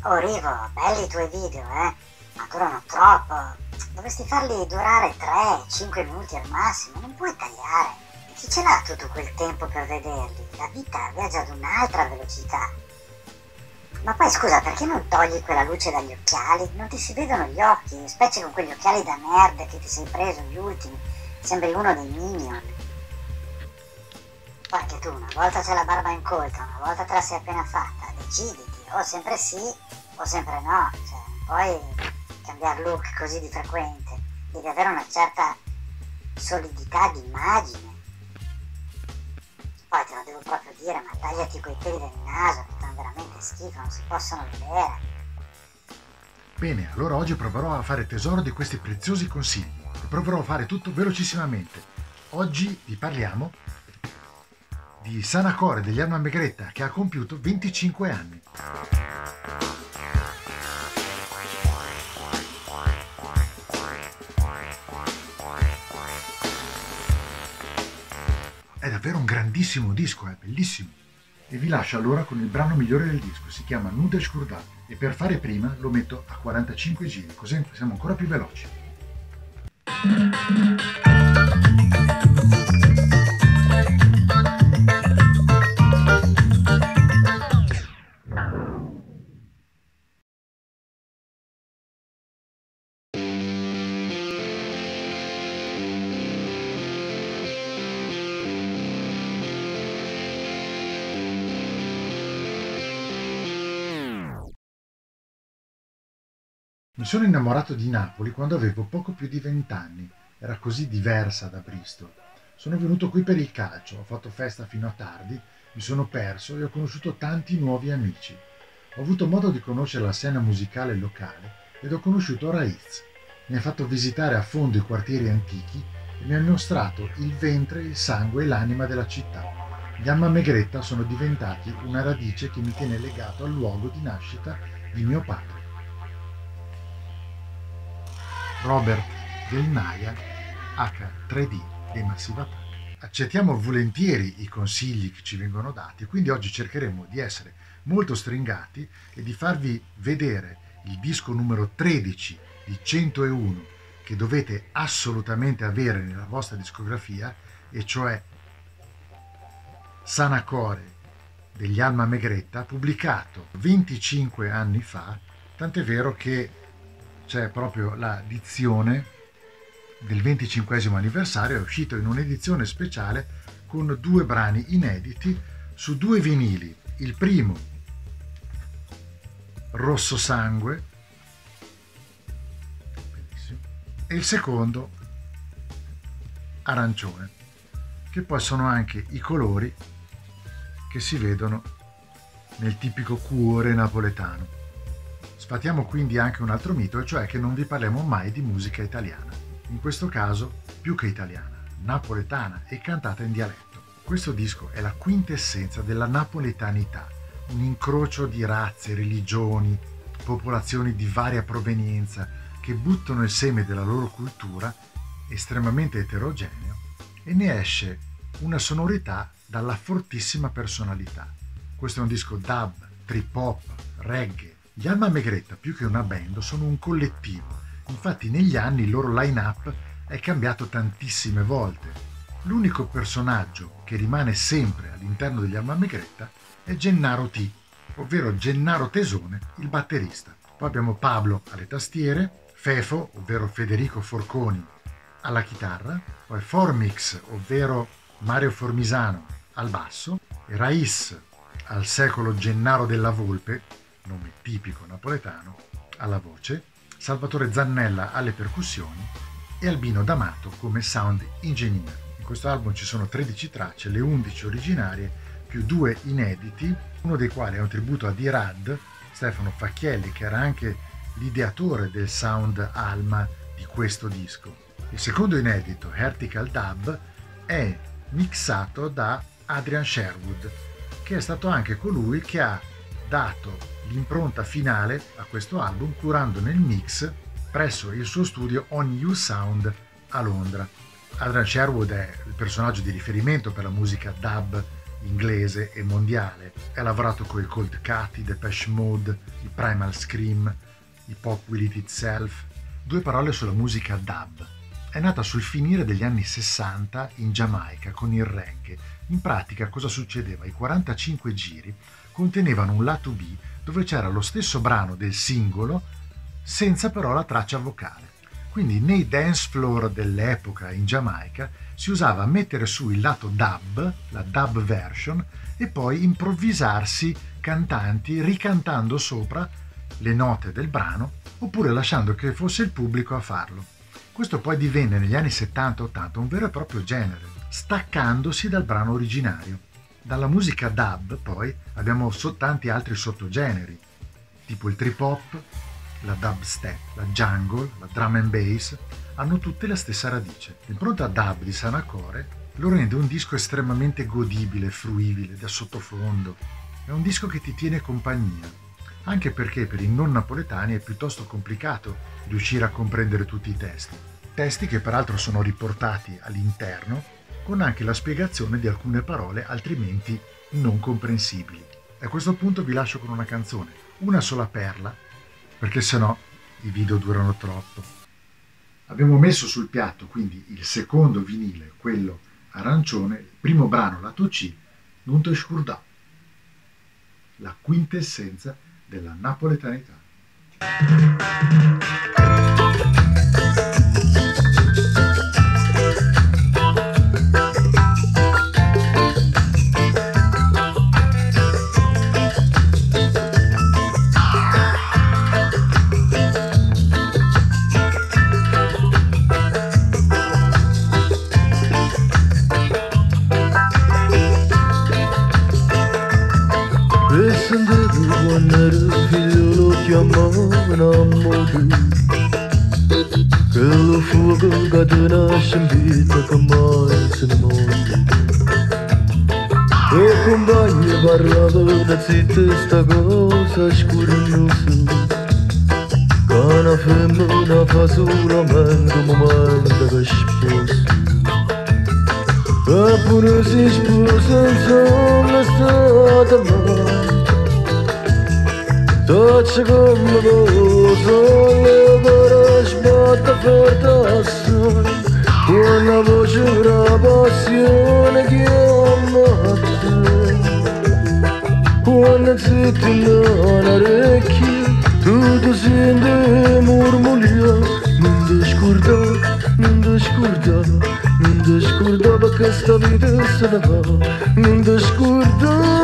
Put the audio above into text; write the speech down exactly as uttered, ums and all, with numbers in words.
Oh Rivo, belli i tuoi video, eh? Ma durano troppo. Dovresti farli durare tre cinque minuti al massimo, non puoi tagliare. Chi ce l'ha tutto quel tempo per vederli? La vita viaggia ad un'altra velocità. Ma poi scusa, perché non togli quella luce dagli occhiali? Non ti si vedono gli occhi, specie con quegli occhiali da nerd che ti sei preso gli ultimi. Sembri uno dei Minion. Poi anche tu, una volta c'è la barba incolta, una volta te la sei appena fatta. Deciditi, o sempre sì o sempre no. Cioè, non puoi cambiare look così di frequente. Devi avere una certa solidità di immagine. Poi te lo devo proprio dire, ma tagliati quei peli del naso che fanno veramente schifo, non si possono vedere. Bene, allora oggi proverò a fare tesoro di questi preziosi consigli e proverò a fare tutto velocissimamente. Oggi vi parliamo di Sana Core degli Alma Megretta, che ha compiuto venticinque anni. È davvero un grandissimo disco, è bellissimo. E vi lascio allora con il brano migliore del disco, si chiama Nude Shkurda, e per fare prima lo metto a quarantacinque giri, così siamo ancora più veloci. Mi sono innamorato di Napoli quando avevo poco più di vent'anni, era così diversa da Bristol. Sono venuto qui per il calcio, ho fatto festa fino a tardi, mi sono perso e ho conosciuto tanti nuovi amici. Ho avuto modo di conoscere la scena musicale locale ed ho conosciuto Raiz. Mi ha fatto visitare a fondo i quartieri antichi e mi ha mostrato il ventre, il sangue e l'anima della città. Gli Alma Megretta sono diventati una radice che mi tiene legato al luogo di nascita di mio padre. Robert del Naia acca tre D dei Massive Attack. Accettiamo volentieri i consigli che ci vengono dati, quindi oggi cercheremo di essere molto stringati e di farvi vedere il disco numero tredici di centouno che dovete assolutamente avere nella vostra discografia, e cioè Sana Core degli Alma Megretta, pubblicato venticinque anni fa, tant'è vero che c'è proprio la edizione del venticinquesimo anniversario, è uscito in un'edizione speciale con due brani inediti su due vinili. Il primo, Rosso Sangue, bellissimo, e il secondo, Arancione, che poi sono anche i colori che si vedono nel tipico cuore napoletano. Sfatiamo quindi anche un altro mito, e cioè che non vi parliamo mai di musica italiana. In questo caso, più che italiana, napoletana e cantata in dialetto. Questo disco è la quintessenza della napoletanità, un incrocio di razze, religioni, popolazioni di varia provenienza che buttano il seme della loro cultura, estremamente eterogeneo, e ne esce una sonorità dalla fortissima personalità. Questo è un disco dub, trip hop, reggae. Gli Alma Megretta, più che una band, sono un collettivo. Infatti negli anni il loro line-up è cambiato tantissime volte. L'unico personaggio che rimane sempre all'interno degli Alma Megretta è Gennaro T, ovvero Gennaro Tesone, il batterista. Poi abbiamo Pablo alle tastiere, Fefo, ovvero Federico Forconi, alla chitarra, poi Formix, ovvero Mario Formisano, al basso, e Raiz, al secolo Gennaro della Volpe, nome tipico napoletano, alla voce, Salvatore Zannella alle percussioni e Albino D'Amato come sound engineer. In questo album ci sono tredici tracce, le undici originarie più due inediti, uno dei quali è un tributo a D-Rad, Stefano Facchielli, che era anche l'ideatore del sound Alma di questo disco. Il secondo inedito, Hertical Dub, è mixato da Adrian Sherwood, che è stato anche colui che ha dato l'impronta finale a questo album, curando nel mix presso il suo studio On You Sound a Londra. Adrian Sherwood è il personaggio di riferimento per la musica dub inglese e mondiale. Ha lavorato con i Cold Cut, i Depeche Mode, i Primal Scream, i Pop Will Eat Itself. Due parole sulla musica dub. È nata sul finire degli anni sessanta in Giamaica con il reggae. In pratica cosa succedeva? I quarantacinque giri contenevano un lato B dove c'era lo stesso brano del singolo senza però la traccia vocale. Quindi nei dance floor dell'epoca in Giamaica si usava mettere su il lato dub, la dub version, e poi improvvisarsi cantanti ricantando sopra le note del brano oppure lasciando che fosse il pubblico a farlo. Questo poi divenne negli anni settanta ottanta un vero e proprio genere, staccandosi dal brano originario. Dalla musica dub poi abbiamo so tanti altri sottogeneri, tipo il trip hop, la dubstep, la jungle, la drum and bass, hanno tutte la stessa radice. L'impronta dub di Sanacore lo rende un disco estremamente godibile, fruibile, da sottofondo. È un disco che ti tiene compagnia, anche perché per i non napoletani è piuttosto complicato riuscire a comprendere tutti i testi. Testi che peraltro sono riportati all'interno con anche la spiegazione di alcune parole altrimenti non comprensibili. E a questo punto vi lascio con una canzone, una sola perla, perché sennò i video durano troppo. Abbiamo messo sul piatto quindi il secondo vinile, quello arancione, il primo brano lato C, Non te scordà, la quintessenza della napoletanità. Quello fuoco che ti nasce in vita che mai se ne muore. E compagni parlavano zitta sta cosa scurnosa, che una femmina fa solamente un momento che sposa. Eppure si sposa insomma è stata mai. Tocci come cosa, le cuore sbatte forte assai, una voce una passione chiama te. Quando zitti nell'orecchio, tu ti senti murmugliare. Non ti scordare, non ti scordare, non ti scordare perché sta vita se ne va. Non ti scordare.